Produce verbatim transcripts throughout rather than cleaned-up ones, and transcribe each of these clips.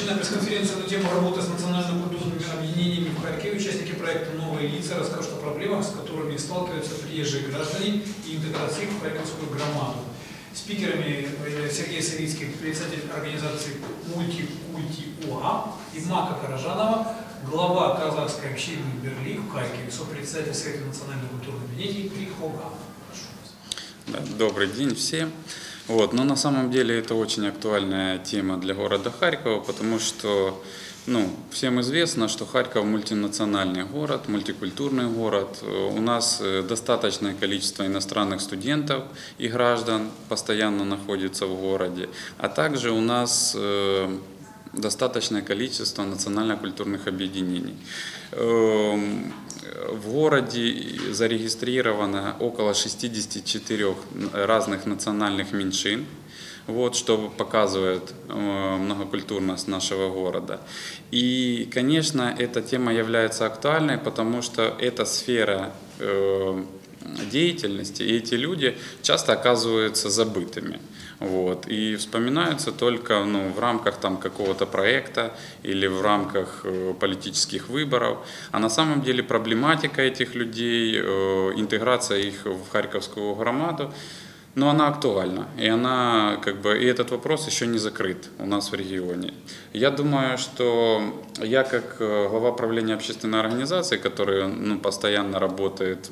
Очередная пресс-конференция на тему работы с национально-культурными объединениями в Харькове. Участники проекта «Новые лица» расскажут о проблемах, с которыми сталкиваются приезжие граждане и интеграции в харьковскую громаду. Спикерами Сергей Савицкий, председатель организации «Мультикульти.ОА», и Мака Каражанова, глава казахской общины Берлих в Харькове, сопредседатель Совета национально-культурных объединений «Прихога». Добрый день всем. Вот, но на самом деле это очень актуальная тема для города Харькова, потому что ну, всем известно, что Харьков мультинациональный город, мультикультурный город. У нас достаточное количество иностранных студентов и граждан постоянно находится в городе, а также у нас достаточное количество национально-культурных объединений. В городе зарегистрировано около шестидесяти четырёх разных национальных меньшин, вот, что показывает многокультурность нашего города. И, конечно, эта тема является актуальной, потому что эта сфера деятельности, и эти люди часто оказываются забытыми. Вот, и вспоминаются только ну, в рамках там, какого-то проекта или в рамках э, политических выборов. А на самом деле проблематика этих людей, э, интеграция их в харьковскую громаду, но она актуальна. И, она, как бы, и этот вопрос еще не закрыт у нас в регионе. Я думаю, что я как глава правления общественной организации, которая ну, постоянно работает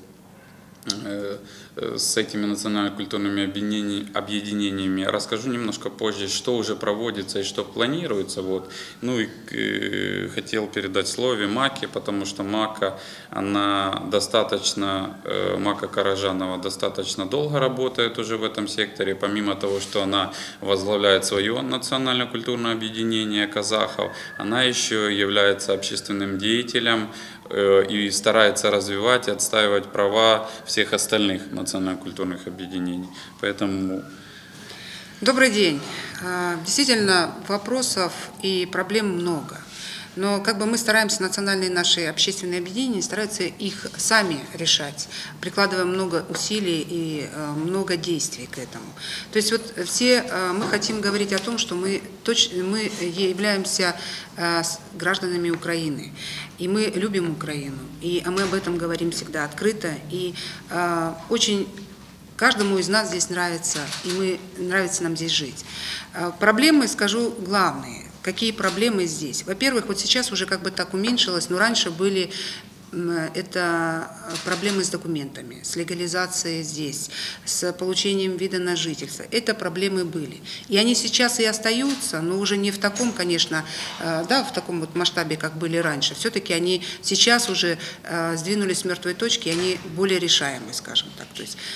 с этими национально-культурными объединениями, расскажу немножко позже, что уже проводится и что планируется. Вот. Ну и э, хотел передать слово Маке, потому что Мака, она достаточно, э, Мака Каражанова достаточно долго работает уже в этом секторе, помимо того, что она возглавляет свое национально-культурное объединение казахов, она еще является общественным деятелем и старается развивать и отстаивать права всех остальных национально-культурных объединений. Поэтому... Добрый день. Действительно, вопросов и проблем много. Но как бы мы стараемся, национальные наши общественные объединения стараются их сами решать, прикладывая много усилий и много действий к этому. То есть вот все мы хотим говорить о том, что мы, точно, мы являемся гражданами Украины, и мы любим Украину, и мы об этом говорим всегда открыто, и очень каждому из нас здесь нравится, и мы, нравится нам здесь жить. Проблемы, скажу, главные. Какие проблемы здесь? Во-первых, вот сейчас уже как бы так уменьшилось, но раньше были это проблемы с документами, с легализацией здесь, с получением вида на жительство. Это проблемы были. И они сейчас и остаются, но уже не в таком, конечно, да, в таком вот масштабе, как были раньше. Все-таки они сейчас уже сдвинулись с мертвой точки, и они более решаемы, скажем так. То есть,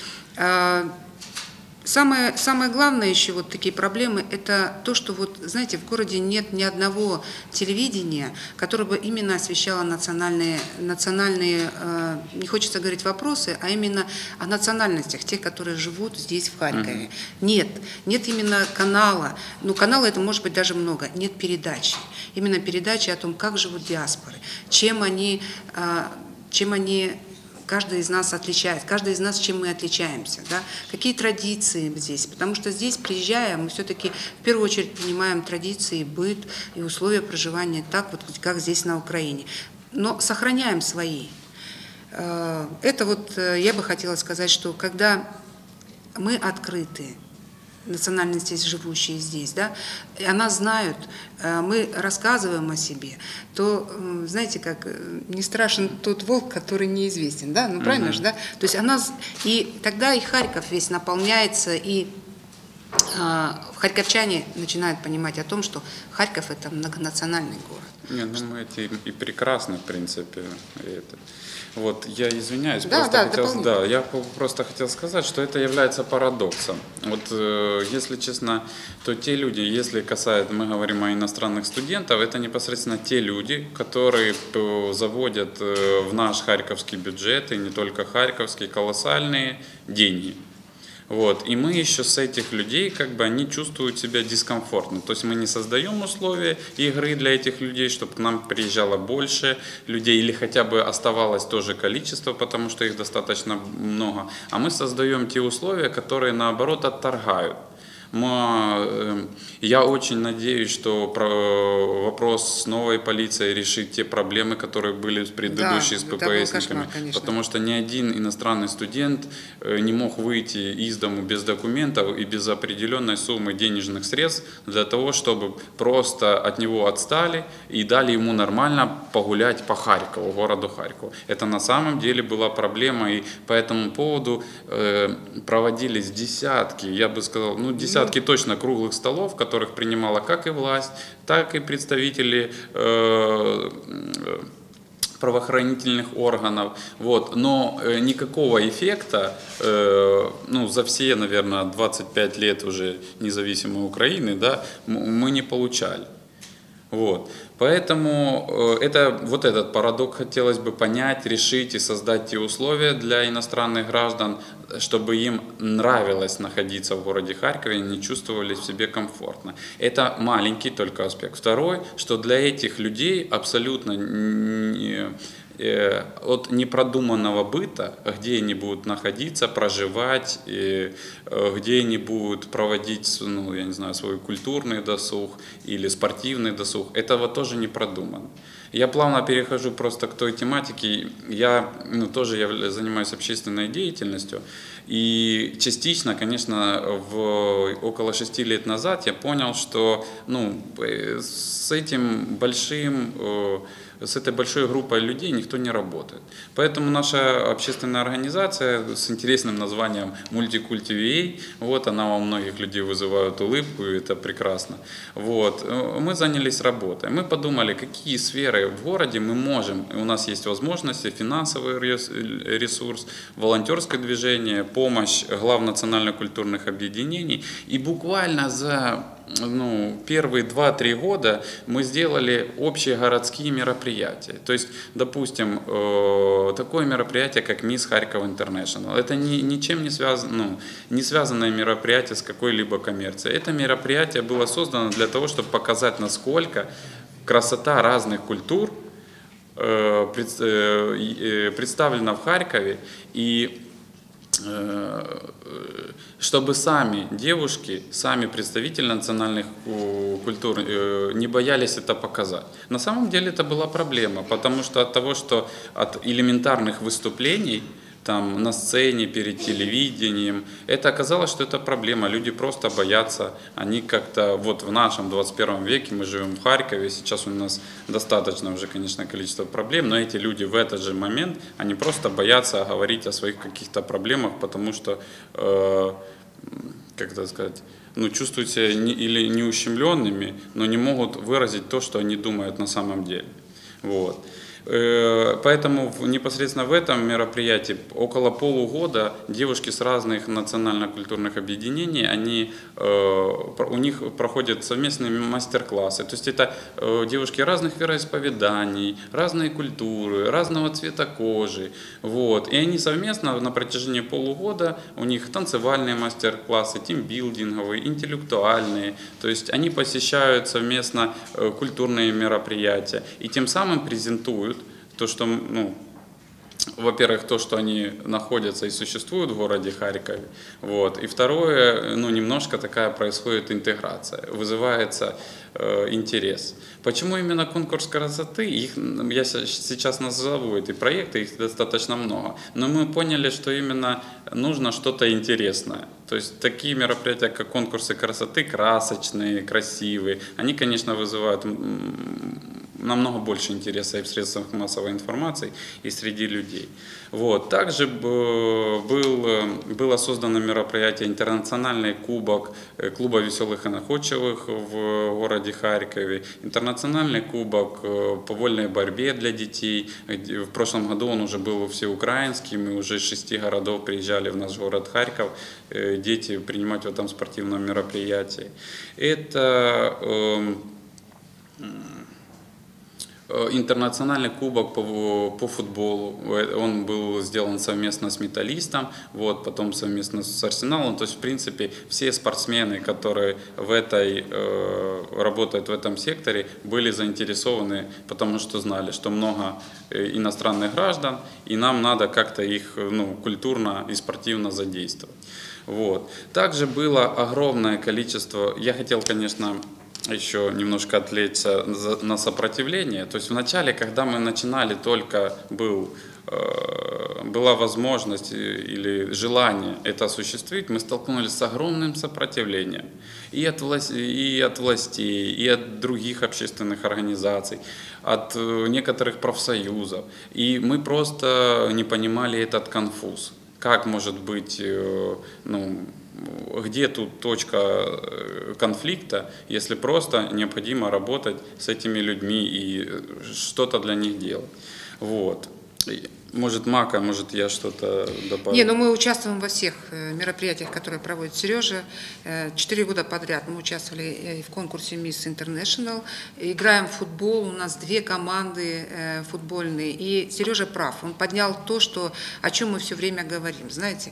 Самое, самое главное еще вот такие проблемы, это то, что вот, знаете, в городе нет ни одного телевидения, которое бы именно освещало национальные, национальные э, не хочется говорить вопросы, а именно о национальностях, тех, которые живут здесь, в Харькове. Mm-hmm. Нет, нет именно канала, ну канала это может быть даже много, нет передачи. Именно передачи о том, как живут диаспоры, чем они, э, чем они каждый из нас отличает, каждый из нас чем мы отличаемся, да? Какие традиции здесь, потому что здесь, приезжая, мы все-таки в первую очередь понимаем традиции, быт и условия проживания так, вот, как здесь на Украине, но сохраняем свои. Это вот я бы хотела сказать, что когда мы открыты, национальности, живущие здесь, да, и она знают, мы рассказываем о себе, то, знаете, как не страшен тот волк, который неизвестен, да, ну правильно mm-hmm. же, да, то есть она, и тогда и Харьков весь наполняется, и а, харьковчане начинают понимать о том, что Харьков это многонациональный город. Не, ну мы эти и прекрасны, в принципе, это. Вот, я извиняюсь, да, просто да, хотел, да, я просто хотел сказать, что это является парадоксом. Вот, э, если честно, то те люди, если касается, мы говорим о иностранных студентах, это непосредственно те люди, которые заводят в наш харьковский бюджет, и не только харьковский, колоссальные деньги. Вот. И мы еще с этих людей, как бы, они чувствуют себя дискомфортно. То есть мы не создаем условия игры для этих людей, чтобы к нам приезжало больше людей или хотя бы оставалось то же количество, потому что их достаточно много. А мы создаем те условия, которые наоборот отторгают. Мы, я очень надеюсь, что вопрос с новой полицией решит те проблемы, которые были с предыдущей, да, с ППСниками. Кошмар, потому что ни один иностранный студент не мог выйти из дому без документов и без определенной суммы денежных средств для того, чтобы просто от него отстали и дали ему нормально погулять по Харькову, городу Харькову. Это на самом деле была проблема, и по этому поводу э, проводились десятки, я бы сказал, ну десятки точно круглых столов, в которых принимала как и власть, так и представители э, правоохранительных органов, вот, но э, никакого эффекта, э, ну, за все, наверное, двадцать пять лет уже независимой Украины, да, мы не получали. Вот. Поэтому это, вот этот парадокс хотелось бы понять, решить и создать те условия для иностранных граждан, чтобы им нравилось находиться в городе Харькове и они чувствовали в себе комфортно. Это маленький только аспект. Второй, что для этих людей абсолютно не, от непродуманного быта, где они будут находиться, проживать, где они будут проводить, ну, я не знаю, свой культурный досуг или спортивный досуг, этого тоже не продумано. Я плавно перехожу просто к той тематике. Я, ну, тоже я занимаюсь общественной деятельностью. И частично, конечно, в, около шести лет назад я понял, что, ну, с этим большим, с этой большой группой людей никто не работает. Поэтому наша общественная организация с интересным названием Multiculti.va, вот, она у многих людей вызывает улыбку, и это прекрасно. Вот, мы занялись работой. Мы подумали, какие сферы в городе мы можем, у нас есть возможности, финансовый ресурс, волонтерское движение, помощь глав национально-культурных объединений. И буквально за ну, первые два-три года мы сделали общие городские мероприятия. То есть, допустим, такое мероприятие, как Мисс Харьков Интернешнл. Это ни, ничем не, связано, ну, не связанное мероприятие с какой-либо коммерцией. Это мероприятие было создано для того, чтобы показать, насколько красота разных культур представлена в Харькове, и чтобы сами девушки, сами представители национальных культур не боялись это показать. На самом деле это была проблема, потому что от того, что от элементарных выступлений там, на сцене, перед телевидением, это оказалось, что это проблема. Люди просто боятся, они как-то, вот в нашем двадцать первом веке, мы живем в Харькове, сейчас у нас достаточно уже, конечно, количество проблем, но эти люди в этот же момент, они просто боятся говорить о своих каких-то проблемах, потому что, э, как это сказать, ну, чувствуют себя не, или неущемленными, но не могут выразить то, что они думают на самом деле. Вот. Поэтому непосредственно в этом мероприятии около полугода девушки с разных национально-культурных объединений, они, у них проходят совместные мастер-классы. То есть это девушки разных вероисповеданий, разные культуры, разного цвета кожи. Вот. И они совместно на протяжении полугода, у них танцевальные мастер-классы, тимбилдинговые, интеллектуальные. То есть они посещают совместно культурные мероприятия и тем самым презентуют то, что, ну, во-первых, то, что они находятся и существуют в городе Харькове, вот, и второе, ну, немножко такая происходит интеграция, вызывается э, интерес. Почему именно конкурс красоты? Их, я сейчас назову эти проекты, их достаточно много, но мы поняли, что именно нужно что-то интересное. То есть такие мероприятия, как конкурсы красоты, красочные, красивые, они, конечно, вызывают намного больше интереса и в средствах массовой информации, и среди людей. Вот. Также был, было создано мероприятие «Интернациональный кубок клуба веселых и находчивых» в городе Харькове, «Интернациональный кубок по вольной борьбе для детей». В прошлом году он уже был всеукраинским, и уже из шести городов приезжали в наш город Харьков дети принимать в этом спортивном мероприятии. Это э, интернациональный кубок по, по футболу, он был сделан совместно с Металлистом, вот, потом совместно с Арсеналом, то есть в принципе все спортсмены, которые в этой, э, работают в этом секторе, были заинтересованы, потому что знали, что много иностранных граждан, и нам надо как-то их, ну, культурно и спортивно задействовать. Вот. Также было огромное количество, я хотел, конечно, еще немножко отвлечься на сопротивление. То есть вначале, когда мы начинали, только был, была возможность или желание это осуществить, мы столкнулись с огромным сопротивлением и от, власть, и от властей, и от других общественных организаций, от некоторых профсоюзов. И мы просто не понимали этот конфуз. Как может быть, ну, где тут точка конфликта, если просто необходимо работать с этими людьми и что-то для них делать. Вот. Может, Мака, может, я что-то добавлю. Не, ну мы участвуем во всех мероприятиях, которые проводит Сережа. Четыре года подряд мы участвовали и в конкурсе Miss International. Играем в футбол, у нас две команды футбольные. И Сережа прав, он поднял то, что, о чем мы все время говорим. Знаете,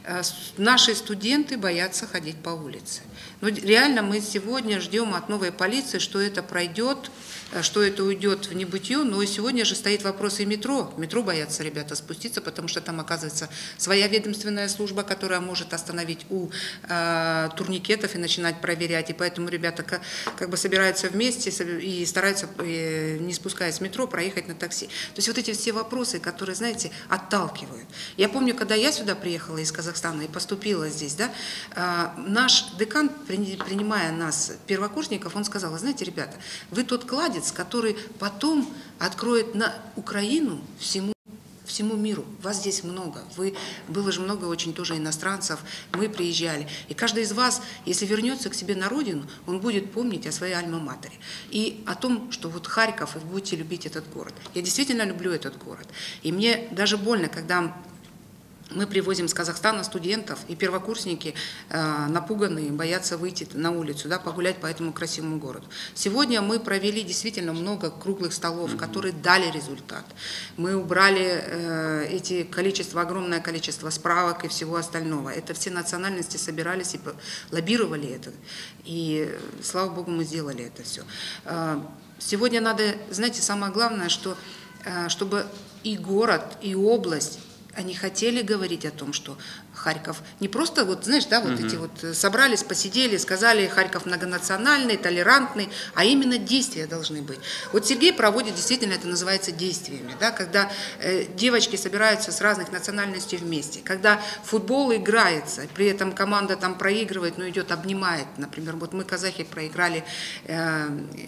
наши студенты боятся ходить по улице. Но реально мы сегодня ждем от новой полиции, что это пройдет, что это уйдет в небытие, но и сегодня же стоит вопрос и метро. В метро боятся ребята спуститься, потому что там оказывается своя ведомственная служба, которая может остановить у э, турникетов и начинать проверять. И поэтому ребята как, как бы собираются вместе и стараются, э, не спускаясь с метро, проехать на такси. То есть вот эти все вопросы, которые, знаете, отталкивают. Я помню, когда я сюда приехала из Казахстана и поступила здесь, да, э, наш декан, принимая нас, первокурсников, он сказал: знаете, ребята, вы тот кладец, который потом откроет на Украину всему, всему миру. Вас здесь много. Вы, было же много очень тоже иностранцев. Мы приезжали. И каждый из вас, если вернется к себе на родину, он будет помнить о своей альма-матере. И о том, что вот Харьков, и вы будете любить этот город. Я действительно люблю этот город. И мне даже больно, когда мы привозим с Казахстана студентов, и первокурсники э, напуганные, боятся выйти на улицу, да, погулять по этому красивому городу. Сегодня мы провели действительно много круглых столов, mm-hmm. которые дали результат. Мы убрали э, эти количество, огромное количество справок и всего остального. Это все национальности собирались и лоббировали это. И, слава Богу, мы сделали это все. Э, сегодня надо, знаете, самое главное, что, э, чтобы и город, и область, они хотели говорить о том, что Харьков не просто, вот, знаешь, да, вот uh-huh. эти вот собрались, посидели, сказали, Харьков многонациональный, толерантный, а именно действия должны быть. Вот Сергей проводит, действительно, это называется действиями, да, когда э, девочки собираются с разных национальностей вместе, когда футбол играется, при этом команда там проигрывает, но идет, обнимает, например, вот мы, казахи, проиграли э,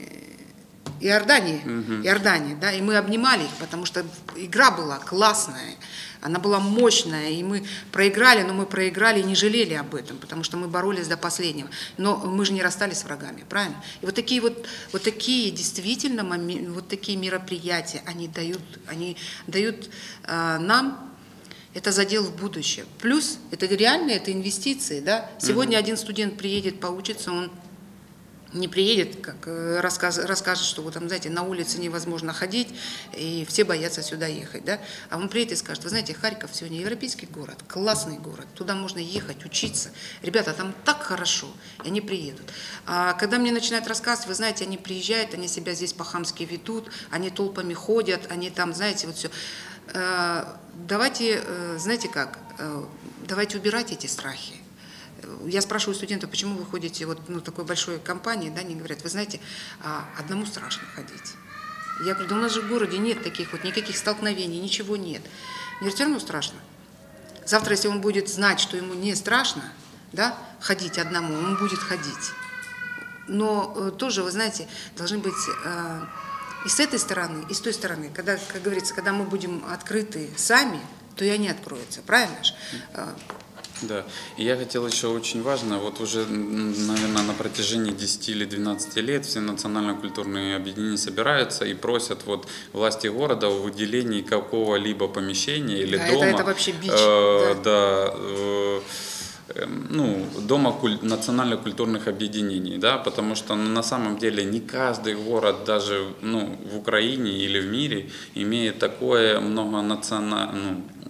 Иордании, uh-huh. Иордании, да, и мы обнимали их, потому что игра была классная. Она была мощная, и мы проиграли, но мы проиграли и не жалели об этом, потому что мы боролись до последнего. Но мы же не расстались с врагами, правильно? И вот такие вот, вот такие действительно вот такие мероприятия, они дают, они дают э, нам это задел в будущее. Плюс это реально, это инвестиции, да? Сегодня mm-hmm. один студент приедет, поучится, он не приедет, как рассказ, расскажет, что вот там, знаете, на улице невозможно ходить, и все боятся сюда ехать, да? А он приедет и скажет: вы знаете, Харьков сегодня европейский город, классный город, туда можно ехать, учиться. Ребята, там так хорошо, и они приедут. А когда мне начинают рассказывать, вы знаете, они приезжают, они себя здесь по-хамски ведут, они толпами ходят, они там, знаете, вот все. Давайте, знаете как, давайте убирать эти страхи. Я спрашиваю студентов, почему вы ходите вот ну, такой большой компании, да, они говорят: вы знаете, одному страшно ходить. Я говорю: да у нас же в городе нет таких вот, никаких столкновений, ничего нет. Мне все равно страшно. Завтра, если он будет знать, что ему не страшно, да, ходить одному, он будет ходить. Но э, тоже, вы знаете, должны быть э, и с этой стороны, и с той стороны. Когда, как говорится, когда мы будем открыты сами, то и они откроются, правильно же? Да, и я хотел еще очень важно, вот уже, наверное, на протяжении десяти или двенадцати лет все национально-культурные объединения собираются и просят вот власти города о выделении какого-либо помещения или да, дома. Это, это вообще бич. Э, да. да э, ну, дома куль- национально-культурных объединений, да, потому что ну, на самом деле не каждый город даже ну, в Украине или в мире имеет такое многонациональное, ну,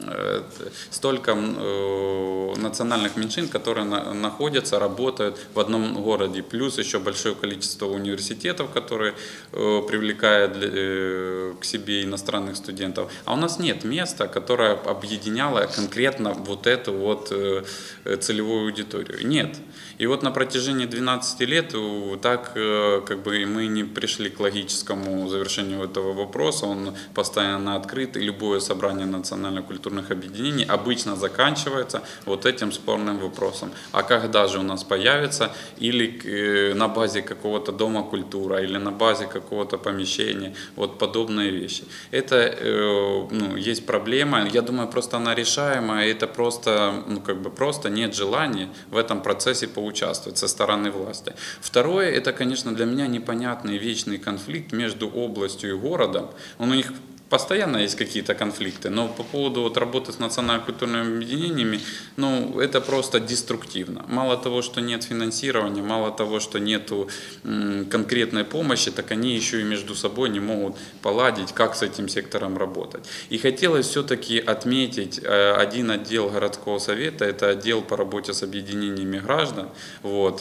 столько национальных меньшин, которые находятся, работают в одном городе, плюс еще большое количество университетов, которые привлекают к себе иностранных студентов. А у нас нет места, которое объединяло конкретно вот эту вот целевую аудиторию. Нет. И вот на протяжении двенадцати лет так как бы мы не пришли к логическому завершению этого вопроса, он постоянно открыт, и любое собрание национально-культурных объединений обычно заканчивается вот этим спорным вопросом. А когда же у нас появится или на базе какого-то дома культуры, или на базе какого-то помещения, вот подобные вещи. Это ну, есть проблема, я думаю, просто она решаемая, это просто, ну, как бы просто нет желания в этом процессе поучаствовать со стороны власти. Второе, это, конечно, для меня непонятный вечный конфликт между областью и городом. Он у них постоянно есть какие-то конфликты, но по поводу вот работы с национально-культурными объединениями, ну, это просто деструктивно. Мало того, что нет финансирования, мало того, что нет конкретной помощи, так они еще и между собой не могут поладить, как с этим сектором работать. И хотелось все-таки отметить один отдел городского совета, это отдел по работе с объединениями граждан. Вот.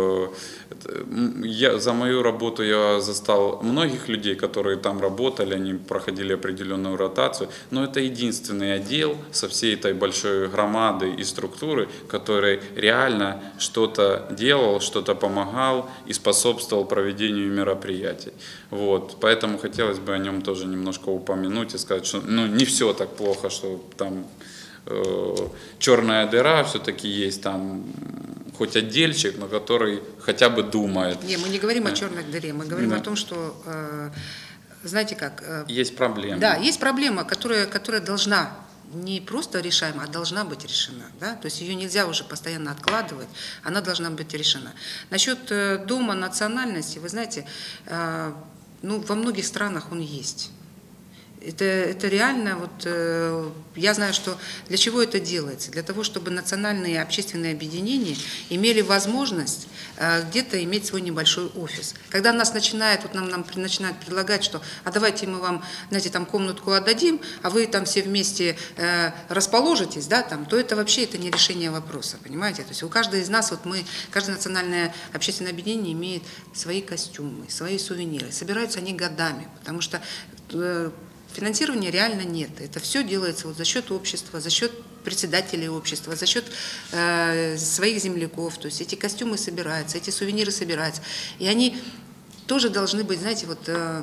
Я, за мою работу я застал многих людей, которые там работали, они проходили определенную ротацию, но это единственный отдел со всей этой большой громадой и структуры, который реально что-то делал, что-то помогал и способствовал проведению мероприятий. Вот. Поэтому хотелось бы о нем тоже немножко упомянуть и сказать, что ну, не все так плохо, что там э, черная дыра, все-таки есть там хоть отдельчик, но который хотя бы думает. Не, мы не говорим о черной дыре, мы говорим да. о том, что, э, знаете как... Э, есть проблема. Да, есть проблема, которая, которая должна, не просто решаема, а должна быть решена. Да? То есть ее нельзя уже постоянно откладывать, она должна быть решена. Насчет э, Дома национальности, вы знаете, э, ну, во многих странах он есть. Это, это реально, вот, э, я знаю, что для чего это делается. Для того, чтобы национальные общественные объединения имели возможность э, где-то иметь свой небольшой офис. Когда нас начинает, вот нам, нам начинают предлагать, что а давайте мы вам, знаете, там комнатку отдадим, а вы там все вместе э, расположитесь, да, там, то это вообще это не решение вопроса, понимаете? То есть у каждого из нас, вот мы, каждое национальное общественное объединение имеет свои костюмы, свои сувениры. Собираются они годами, потому что э, финансирования реально нет. Это все делается вот за счет общества, за счет председателей общества, за счет э, своих земляков. То есть эти костюмы собираются, эти сувениры собираются. И они тоже должны быть, знаете, вот, э,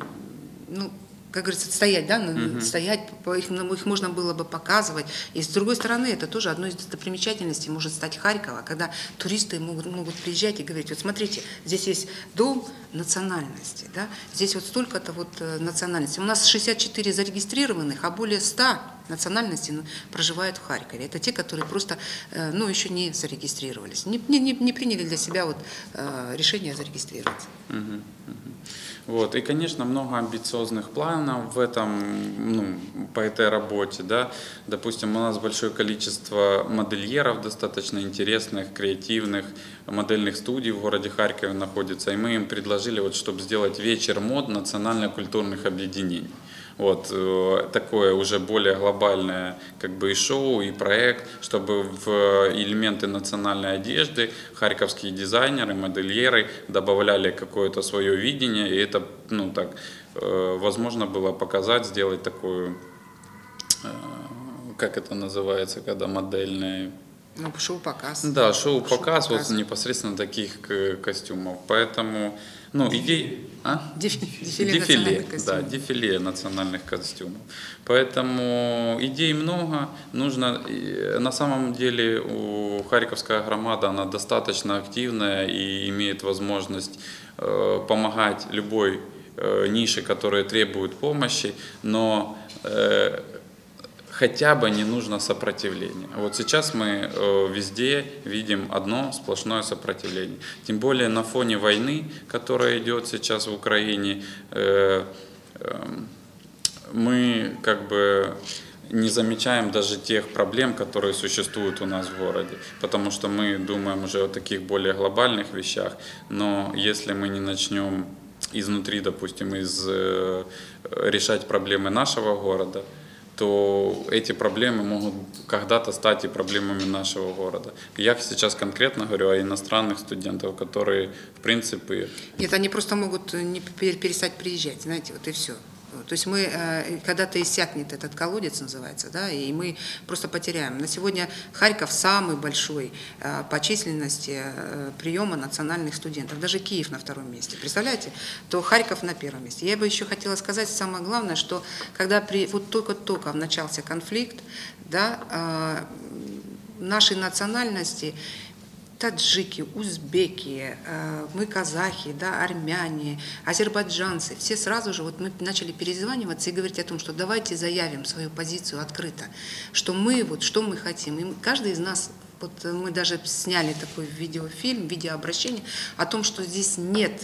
ну, как говорится, стоять, да, mm-hmm. стоять, их, их можно было бы показывать. И с другой стороны, это тоже одной из достопримечательностей может стать Харькова, когда туристы могут, могут приезжать и говорить, вот смотрите, здесь есть дом национальности, да, здесь вот столько-то вот национальностей. У нас шестьдесят четыре зарегистрированных, а более ста национальностей проживают в Харькове. Это те, которые просто, ну, еще не зарегистрировались, не, не, не приняли для себя вот решение зарегистрироваться. Mm-hmm. Вот. И, конечно, много амбициозных планов в этом, ну, по этой работе. Да. Допустим, у нас большое количество модельеров достаточно интересных, креативных, модельных студий в городе Харькове находится. И мы им предложили, вот, чтобы сделать вечер мод национально-культурных объединений. Вот, такое уже более глобальное как бы и шоу, и проект, чтобы в элементы национальной одежды харьковские дизайнеры, модельеры добавляли какое-то свое видение, и это, ну, так, возможно было показать, сделать такую, как это называется, когда модельная... Ну, шоу-показ. Да, шоу-показ, шоу-показ вот непосредственно таких костюмов. Поэтому, ну, идей... А? Дефиле, дефиле национальных костюмов. Да, дефиле национальных костюмов. Поэтому идей много. Нужно, на самом деле, у Харьковская громада, она достаточно активная и имеет возможность э, помогать любой э, нише, которая требует помощи, но э, хотя бы не нужно сопротивление. Вот сейчас мы везде видим одно сплошное сопротивление. Тем более на фоне войны, которая идет сейчас в Украине, мы как бы не замечаем даже тех проблем, которые существуют у нас в городе, потому что мы думаем уже о таких более глобальных вещах, но если мы не начнем изнутри, допустим, из, решать проблемы нашего города, то эти проблемы могут когда-то стать и проблемами нашего города. Я сейчас конкретно говорю о иностранных студентах, которые, в принципе... Нет, они просто могут не перестать приезжать, знаете, вот и все. То есть мы, когда-то иссякнет этот колодец, называется, да, и мы просто потеряем. На сегодня Харьков самый большой по численности приема национальных студентов, даже Киев на втором месте, представляете, то Харьков на первом месте. Я бы еще хотела сказать самое главное, что когда при, вот только-только начался конфликт, да, нашей национальности, таджики, узбеки, мы казахи, да, армяне, азербайджанцы, все сразу же вот мы начали перезваниваться и говорить о том, что давайте заявим свою позицию открыто, что мы, вот, что мы хотим. И каждый из нас, вот мы даже сняли такой видеофильм, видеообращение о том, что здесь нет,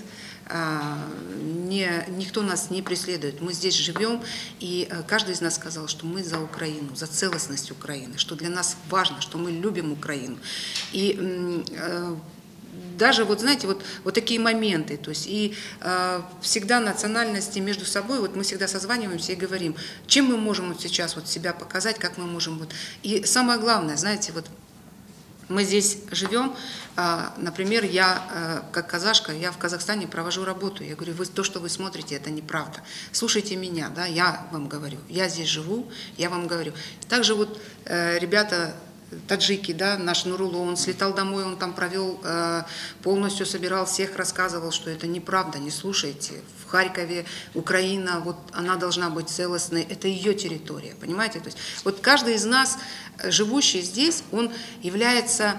не, никто нас не преследует, мы здесь живем, и каждый из нас сказал, что мы за Украину, за целостность Украины, что для нас важно, что мы любим Украину. И даже вот, знаете, вот, вот такие моменты, то есть и э, всегда национальности между собой, вот мы всегда созваниваемся и говорим, чем мы можем вот сейчас вот себя показать, как мы можем вот. И самое главное, знаете, вот мы здесь живем, например, я как казашка, я в Казахстане провожу работу. Я говорю, вы, то, что вы смотрите, это неправда. Слушайте меня, да, я вам говорю, я здесь живу, я вам говорю. Также вот ребята, таджики, да, наш Нурулу, он слетал домой, он там провел, полностью собирал всех, рассказывал, что это неправда, не слушайте. В Харькове Украина, вот она должна быть целостной, это ее территория, понимаете? То есть вот каждый из нас, живущий здесь, он является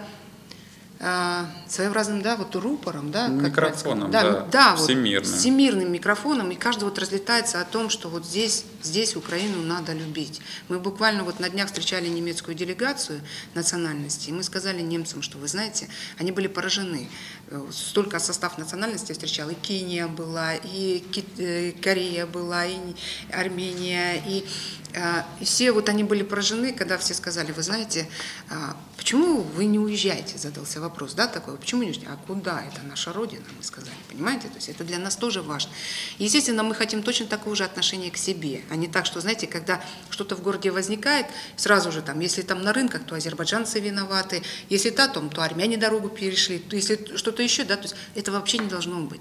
э, своеобразным, да, вот рупором, да, микрофоном, да, да, да, всемирным. Вот, всемирным микрофоном, и каждый вот разлетается о том, что вот здесь, здесь Украину надо любить. Мы буквально вот на днях встречали немецкую делегацию национальности, и мы сказали немцам, что вы знаете, они были поражены. Столько состав национальности я встречала, и Кения была, и Корея была, и Армения, и, и все вот они были поражены, когда все сказали, вы знаете, почему вы не уезжаете, задался вопрос, да, такой, почему не уезжаете, а куда, это наша родина, мы сказали, понимаете, то есть это для нас тоже важно. И, естественно, мы хотим точно такого же отношения к себе, а не так, что, знаете, когда что-то в городе возникает, сразу же там, если там на рынках, то азербайджанцы виноваты, если там, то армяне дорогу перешли, если что-то еще, да, то есть это вообще не должно быть.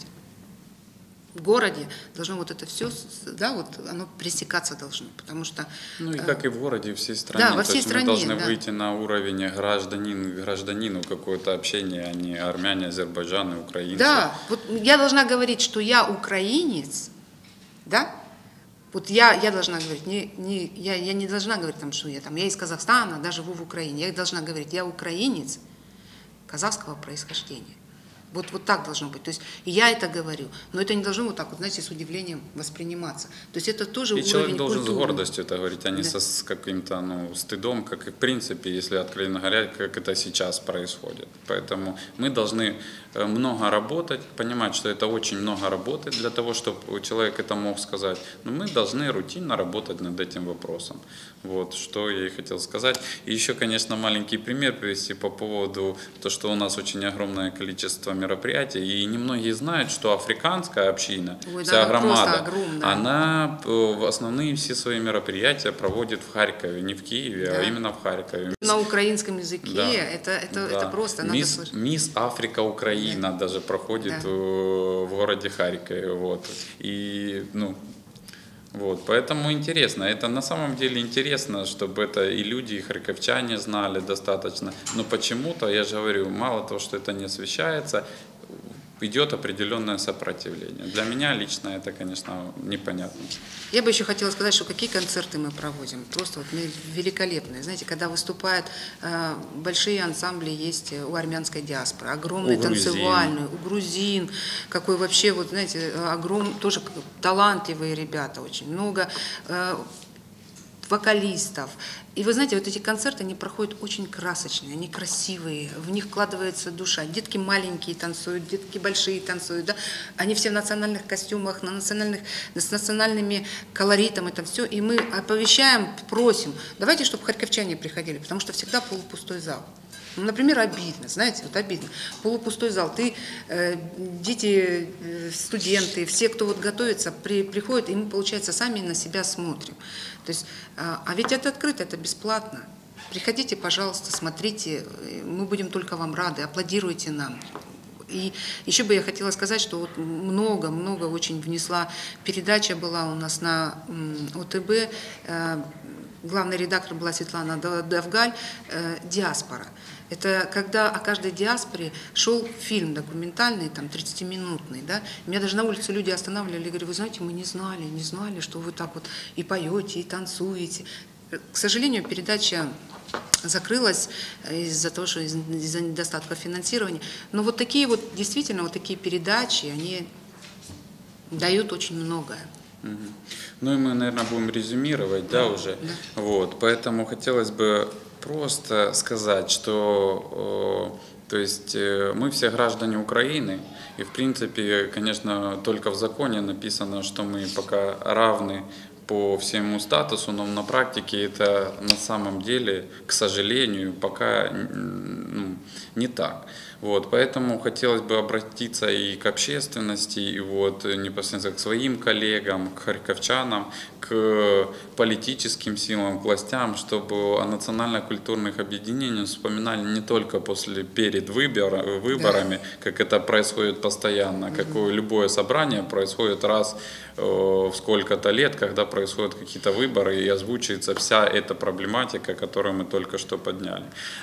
В городе должно вот это все, да, вот оно пресекаться должно, потому что... Ну и как и в городе, в всей стране. Да, во всей То есть стране, мы должны да. выйти на уровень гражданин, гражданину какое-то общение, а не армяне, азербайджаны, украинцы. Да, вот я должна говорить, что я украинец, да, вот я, я должна говорить, не, не, я, я не должна говорить, там, что я, там, я из Казахстана, да, живу в Украине, я должна говорить, я украинец казахского происхождения. Вот, вот так должно быть. То есть и я это говорю, но это не должно вот так вот, знаете, с удивлением восприниматься. То есть это тоже и уровень человек должен культуры. с гордостью это говорить, а не Да. со, с каким-то ну, стыдом, как и в принципе, если откровенно говоря, как это сейчас происходит. Поэтому мы должны много работать, понимать, что это очень много работы для того, чтобы человек это мог сказать. Но мы должны рутинно работать над этим вопросом. Вот, что я и хотел сказать. И еще, конечно, маленький пример привести по поводу того, что у нас очень огромное количество мероприятий, и немногие знают, что африканская община, Ой, вся да, громада, огромная. она основные все свои мероприятия проводит в Харькове, не в Киеве, Да. а именно в Харькове. На украинском языке, Да. это, это, Да. это просто надо Мисс, слышать. Мисс Африка Украина Да. даже проходит Да. в, в городе Харькове. Вот. И, ну, вот, поэтому интересно, это на самом деле интересно, чтобы это и люди, и харьковчане знали достаточно, но почему-то, я же говорю, мало того, что это не освещается, идет определенное сопротивление. Для меня лично это, конечно, непонятно. Я бы еще хотела сказать, что какие концерты мы проводим. Просто вот великолепные. Знаете, когда выступают э, большие ансамбли есть у армянской диаспоры, огромные У грузин. танцевальные, у грузин, какой вообще, вот знаете, огромный, тоже талантливые ребята, очень много э, вокалистов. И вы знаете, вот эти концерты, они проходят очень красочные, они красивые, в них вкладывается душа. Детки маленькие танцуют, детки большие танцуют, да? Они все в национальных костюмах, на национальных, с национальными колоритом, это все. И мы оповещаем, просим, давайте, чтобы харьковчане приходили, потому что всегда полупустой зал. Ну, например, обидно, знаете, вот обидно. Полупустой зал, ты, э, дети, э, студенты, все, кто вот готовится, при, приходят, и мы, получается, сами на себя смотрим. То есть, э, а ведь это открыто, это бесплатно. Приходите, пожалуйста, смотрите, мы будем только вам рады, аплодируйте нам. И еще бы я хотела сказать, что вот много-много очень внесла, передача была у нас на О Тэ Бэ, э, главный редактор была Светлана Давгаль, э, «Диаспора». Это когда о каждой диаспоре шел фильм документальный, там, тридцатиминутный, да. Меня даже на улице люди останавливали и говорили: вы знаете, мы не знали, не знали, что вы так вот и поете, и танцуете. К сожалению, передача закрылась из-за того, что из-за недостатка финансирования. Но вот такие вот, действительно, вот такие передачи, они дают очень многое. Ну и мы, наверное, будем резюмировать, да, уже. Да. Вот, поэтому хотелось бы просто сказать, что, то есть, мы все граждане Украины, и в принципе, конечно, только в законе написано, что мы пока равны по всему статусу, но на практике это на самом деле, к сожалению, пока ну, не так. Вот, поэтому хотелось бы обратиться и к общественности, и вот непосредственно к своим коллегам, к харьковчанам, к политическим силам, к властям, чтобы о национально-культурных объединениях вспоминали не только после, перед выбор, выборами, да. Как это происходит постоянно, как mm-hmm. любое собрание происходит раз э, в сколько-то лет, когда происходят какие-то выборы и озвучивается вся эта проблематика, которую мы только что подняли.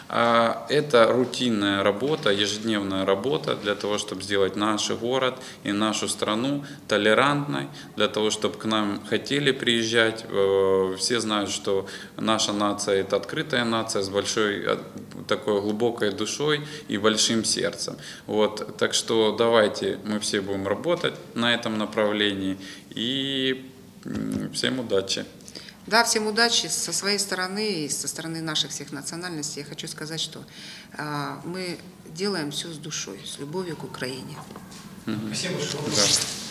А это рутинная работа, ежедневная работа для того, чтобы сделать наш город и нашу страну толерантной, для того, чтобы к нам хотели приезжать. Все знают, что наша нация – это открытая нация с большой, такой глубокой душой и большим сердцем. Вот, так что давайте мы все будем работать на этом направлении и всем удачи. Да, всем удачи. Со своей стороны и со стороны наших всех национальностей я хочу сказать, что э, мы делаем все с душой, с любовью к Украине. Спасибо большое. Да.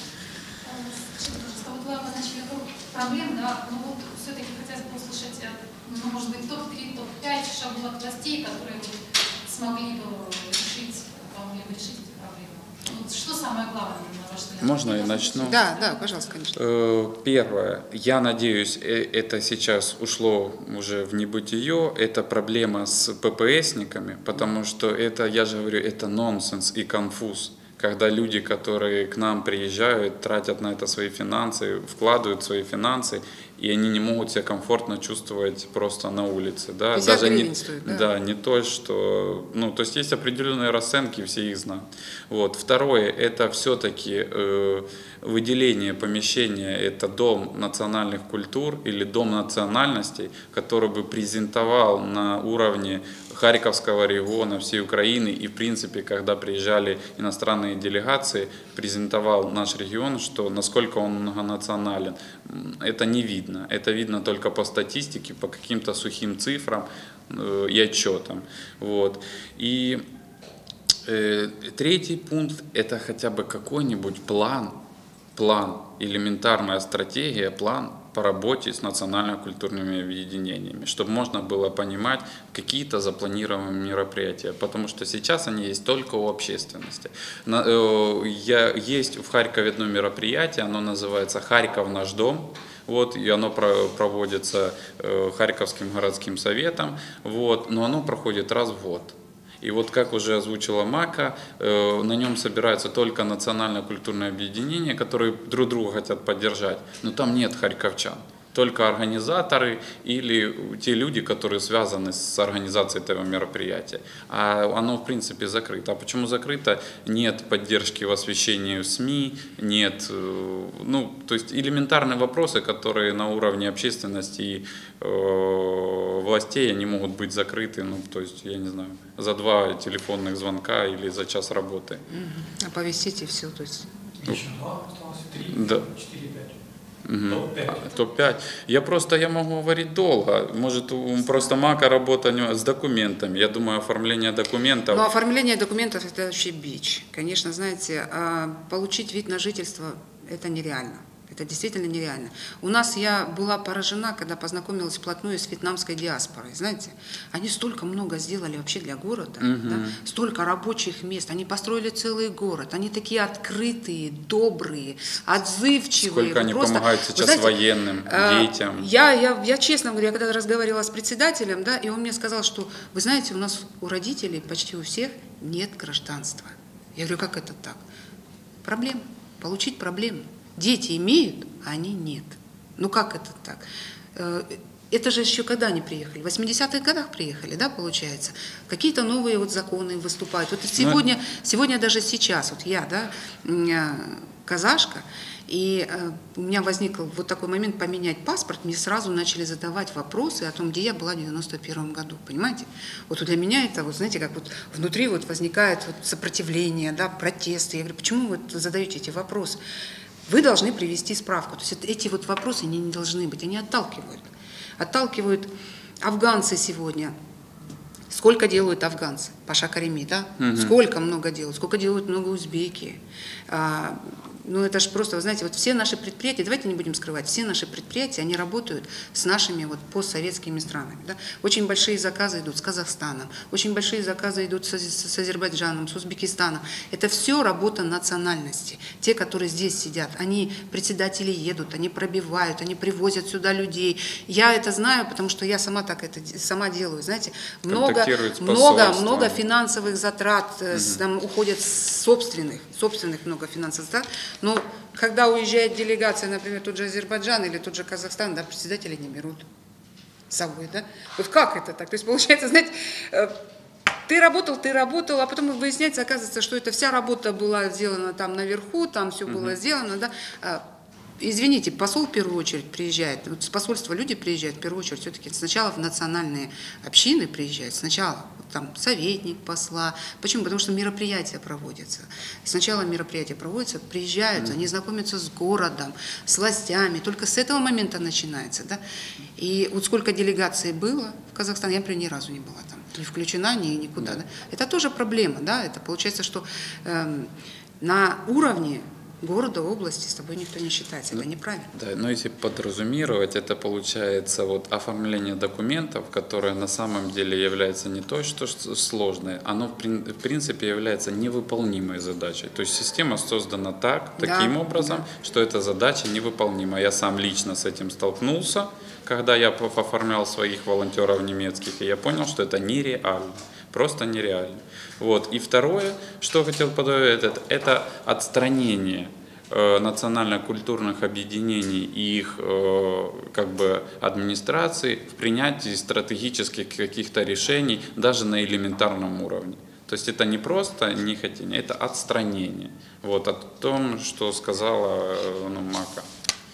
Вот вы обозначили круг проблем, да, но вот все-таки хотелось бы услышать, ну, может быть, топ три, топ пять шагов от властей, которые смогли бы решить, помогли бы решить эти проблемы. Вот что самое главное, на ваш взгляд? Можно я начну? Да, да, пожалуйста, конечно. Первое, я надеюсь, это сейчас ушло уже в небытие, это проблема с пэ пэ эсниками, потому что это, я же говорю, это нонсенс и конфуз. Когда люди, которые к нам приезжают, тратят на это свои финансы, вкладывают свои финансы, и они не могут себя комфортно чувствовать просто на улице. Да? Даже не, стоит, да? Да, не то, что... Ну, то есть есть определенные расценки, все их знают. Вот. Второе, это все-таки э, выделение помещения, это Дом национальных культур или Дом национальностей, который бы презентовал на уровне Харьковского региона, всей Украины и, в принципе, когда приезжали иностранные делегации, презентовал наш регион, что насколько он многонационален. Это не видно. Это видно только по статистике, по каким-то сухим цифрам э, и отчетам. Вот. И э, третий пункт – это хотя бы какой-нибудь план, план, элементарная стратегия, план по работе с национально-культурными объединениями, чтобы можно было понимать какие-то запланированные мероприятия, потому что сейчас они есть только у общественности. Я, есть в Харькове одно мероприятие, оно называется «Харьков наш дом». Вот, и оно проводится Харьковским городским советом, вот, но оно проходит раз в год. И вот, как уже озвучила Мака, на нем собираются только национально-культурные объединения, которые друг друга хотят поддержать, но там нет харьковчан. Только организаторы или те люди, которые связаны с организацией этого мероприятия. А оно, в принципе, закрыто. А почему закрыто? Нет поддержки в освещении СМИ, нет, ну, то есть элементарные вопросы, которые на уровне общественности и э, властей, они могут быть закрыты, ну, то есть, я не знаю, за два телефонных звонка или за час работы. Оповестить и все, то есть. Еще два осталось, три, да. четыре, пять. Угу. топ пять. Я просто, я могу говорить долго. Может, просто Мака работа с документами. Я думаю, оформление документов. Но оформление документов – это вообще бич. Конечно, знаете, получить вид на жительство – это нереально. Это действительно нереально. У нас я была поражена, когда познакомилась вплотную с вьетнамской диаспорой. Знаете, они столько много сделали вообще для города, Мгм. да? Столько рабочих мест. Они построили целый город. Они такие открытые, добрые, отзывчивые. Сколько они Просто, помогают вы сейчас знаете, военным, э, детям. Я, я, я честно говорю, я когда разговаривала с председателем, да, и он мне сказал, что, вы знаете, у нас у родителей почти у всех нет гражданства. Я говорю, как это так? Проблема. Получить проблему. Дети имеют, а они нет. Ну как это так? Э, Это же еще когда они приехали? В восьмидесятых годах приехали, да, получается? Какие-то новые вот законы выступают. Вот сегодня, сегодня даже сейчас, вот я, да, казашка, и э, у меня возник вот такой момент поменять паспорт, мне сразу начали задавать вопросы о том, где я была в девяносто первом году, понимаете? Вот для меня это, вот знаете, как вот внутри вот возникает вот сопротивление, да, протесты. Я говорю, почему вы задаете эти вопросы? Вы должны привести справку. То есть эти вот вопросы они не должны быть, они отталкивают. Отталкивают афганцы сегодня. Сколько делают афганцы? Паша Карими, да? Угу. Сколько много делают? Сколько делают много узбеки? А, ну, это же просто, вы знаете, вот все наши предприятия, давайте не будем скрывать, все наши предприятия, они работают с нашими вот постсоветскими странами. Да? Очень большие заказы идут с Казахстаном, очень большие заказы идут с, с Азербайджаном, с Узбекистаном. Это все работа национальности. Те, которые здесь сидят, они, председатели едут, они пробивают, они привозят сюда людей. Я это знаю, потому что я сама так это сама делаю, знаете. Много, много, много финансовых затрат угу. там уходят собственных, собственных много финансовых затрат. Но когда уезжает делегация, например, тот же Азербайджан или тот же Казахстан, да, председатели не берут с собой, да? Вот как это так? То есть получается, знаете, ты работал, ты работал, а потом выясняется, оказывается, что эта вся работа была сделана там наверху, там все угу. было сделано, да? Извините, посол в первую очередь приезжает, вот с посольства люди приезжают в первую очередь все-таки сначала в национальные общины приезжают, сначала там советник посла. Почему? Потому что мероприятия проводятся. Сначала мероприятия проводятся, приезжают, mm-hmm. они знакомятся с городом, с властями, только с этого момента начинается. Да? И вот сколько делегаций было в Казахстан, я, например, ни разу не была там, не включена, ни, никуда. Mm-hmm. Да? Это тоже проблема, да, это получается, что э, на уровне города, области с тобой никто не считается, это неправильно. Да, но если подразумировать, это получается вот оформление документов, которое на самом деле является не то, что сложное, оно в принципе является невыполнимой задачей. То есть система создана так, таким да, образом, да. что эта задача невыполнима. Я сам лично с этим столкнулся, когда я оформлял своих волонтеров немецких, и я понял, что это нереально. Просто нереально. Вот. И второе, что хотел подать, это, это отстранение э, национально-культурных объединений и их э, как бы администрации в принятии стратегических каких-то решений даже на элементарном уровне. То есть это не просто нехотение, это отстранение. Вот, о том, что сказала э, ну, Мака.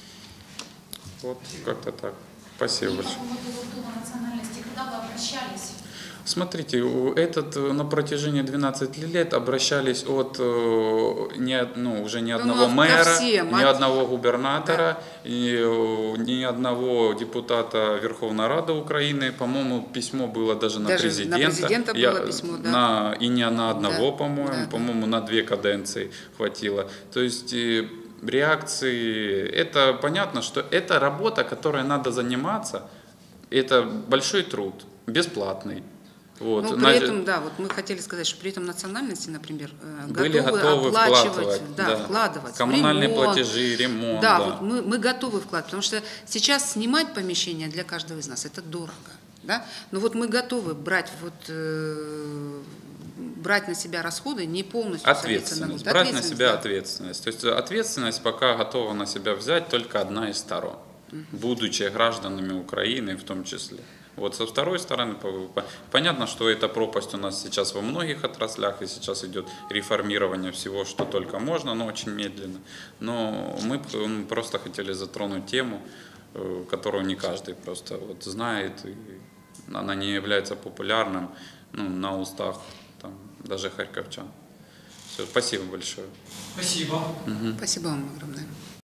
Вот как-то так. Спасибо большое. По поводу Дома национальности, когда вы обращались? Смотрите, этот на протяжении двенадцати лет обращались от не, ну, уже ни одного ну, мэра, всем, ни от... одного губернатора, да. и, ни одного депутата Верховной Рады Украины. По-моему, письмо было даже на даже президента. На президента Я, было письмо, да. На, и не на одного, да. по-моему, да. по-моему, на две каденции хватило. То есть реакции, это понятно, что это работа, которой надо заниматься, это большой труд, бесплатный. Вот. Но при этом, да, вот мы хотели сказать, что при этом национальности, например, были готовы, готовы оплачивать, да, да. вкладывать. Коммунальные ремонт. платежи, ремонт. Да, да. вот мы, мы готовы вкладывать, потому что сейчас снимать помещение для каждого из нас это дорого. Да? Но вот мы готовы брать, вот, э, брать на себя расходы, не полностью ответственность. На брать на себя да. ответственность. То есть ответственность пока готова на себя взять только одна из сторон, угу. будучи гражданами Украины в том числе. Вот со второй стороны, понятно, что эта пропасть у нас сейчас во многих отраслях, и сейчас идет реформирование всего, что только можно, но очень медленно. Но мы просто хотели затронуть тему, которую не каждый просто вот знает, и она не является популярным ну, на устах там, даже харьковчан. Все, спасибо большое. Спасибо. Угу. Спасибо вам огромное.